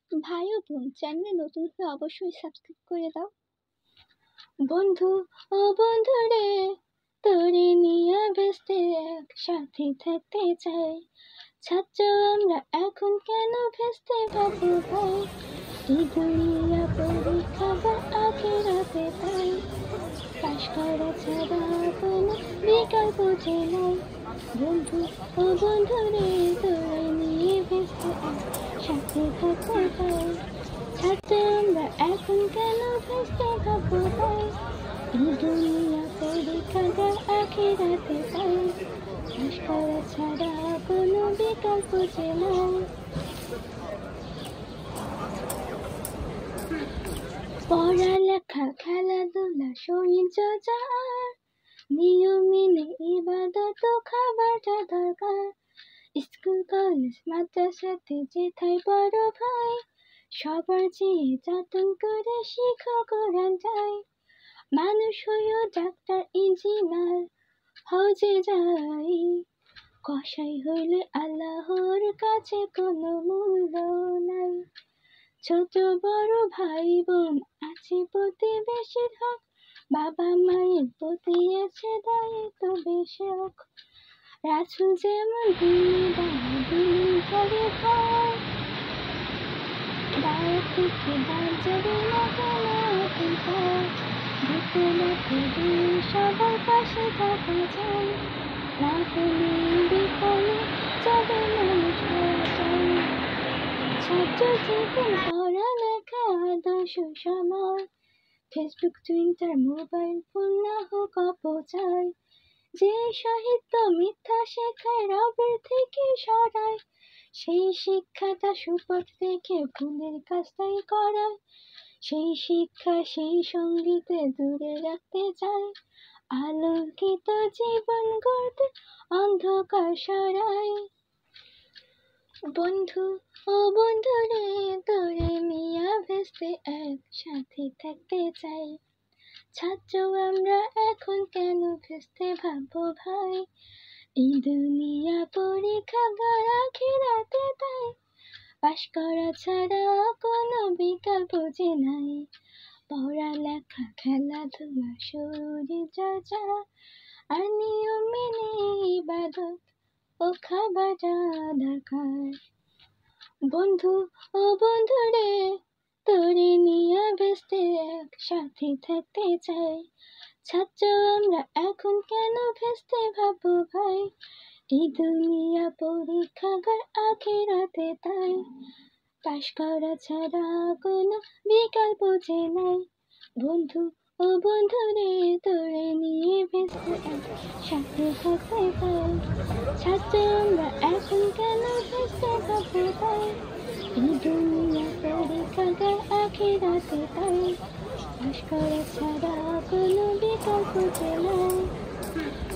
ভাই ও বোন, চ্যানেলে নতুন হলে অবশ্যই সাবস্ক্রাইব করে দাও। বন্ধু ও বন্ধু রে, তোরে নিয়ে ব্যস্ত একসাথে থাকতে চাই। ছাত্র আমরা এখন কেন ভেস্তে ভাবো ভাই, এই দুনিয়া পরীক্ষা বা আখেরাতে তাই। পাশ করা ছাড়া কোনো বিকল্প যে নাই। বন্ধু ও বন্ধু রে, তোরে নিয়ে ব্যস্ত একসাথে থাকতে চাই। ছাত্র আমরা এখন কেন ভেস্তে ভাবো ভাই, এই দুনিয়া পরীক্ষা আখেরাতে তাই। পাশ করা ছাড়া কোনো বিকল্প যে নাই। পড়ালেখা, খেলাধুলা, শরীর চর্চা আর নিয়ম মেনে ইবাদত ও খাবারটা দরকার। স্কুল কলেজ মাদ্রাসাতে যেথায় পড়ো ভাই, সবার চেয়ে যতন করে শিখো কোরআন চাই। মানুষ হইও ডাক্তার ইঞ্জিনিয়ার হজে যাই, কসাই হইলে আল্লাহর কাছে কোনো মূল্য নাই। ছোট বড় ভাই বোন আছে প্রতিবেশীর হক, বাবা মায়ের প্রতি আছে দায়িত্ব বেশক। রাসূল যেমন দিনী ঘরে ভাই, দাওয়াত থেকে বাদ যাবে না কোনো অধিকার। বিপদে দিন সবার পাশে থাকা যায়, না হলে বিফলে যাবে মানুষ যায়। ছাত্র জীবন পড়ালেখা আদর্শ সময়, ফেসবুক টুইটার মোবাইল ফোন না হোক অপচয়। যে সাহিত্য মিথ্যা শেখায় রবের থেকে সরায়, সেই শিক্ষাটা সুপথ রেখে ভুলের কাজটাই করায়। সেই শিক্ষা সেই সঙ্গীতে দূরে রাখতে চায়, আলোকিত জীবন গড়তে অন্ধকার সরায়। বন্ধু ও বন্ধু রে, তোরে মিয়া ভেস্তে একসাথে থাকতে চাই। ছাত্র আমরা এখন কেন ভেস্তে ভাবো ভাই, এই দুনিয়া পরীক্ষা আখেরাতে তাই। পাশ করা ছাড়া কোনো বিকল্প যে নাই। পড়ালেখা, খেলাধুলা, শরীর চর্চা আর নিয়ম মেনে ইবাদত ও খাবারটা দরকার। বন্ধু ও বন্ধু রে, তোরে নিয়ে ব্যস্ত একসাথে থাকতে চাই। ছাত্র আমরা এখন কেন ভেস্তে ভাবো ভাই, এই দুনিয়া পরীক্ষাগার আখেরাতে তাই। পাশ করা ছাড়া কোনো বিকল্প যে নাই। বন্ধু ও বন্ধু রে, তোরে নিয়ে ব্যস্ত একসাথে থাকতে চাই। ছাত্র আমরা এখন কেন ভেস্তে ভাবো ভাই, এই দুনিয়া পরীক্ষাগার আখেরাতে তাই। পাশ করা ছাড়া কোনো বিকল্প যে নাই।